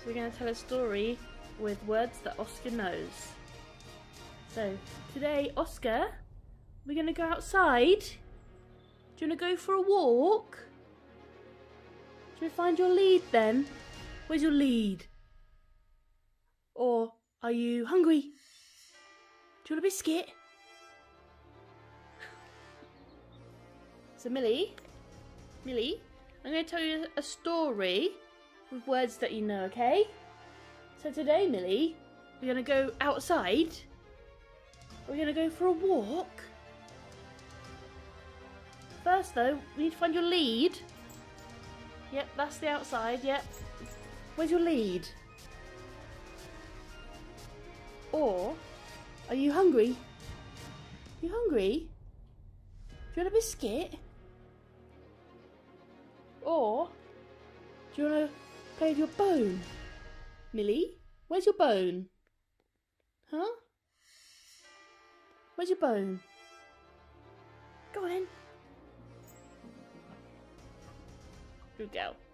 we're going to tell a story with words that Oscar knows. So, today, Oscar, we're going to go outside. Do you want to go for a walk? Should we find your lead then? Where's your lead? Or are you hungry? Do you want a biscuit? So Millie, I'm going to tell you a story with words that you know, okay? So today, Millie, we're going to go outside. We're going to go for a walk. First though, we need to find your lead. Yep, that's the outside, yep. Where's your lead? Or, are you hungry? You hungry? Do you want a biscuit? Or, do you want to play with your bone? Millie, where's your bone? Huh? Where's your bone? Go on then. Good girl.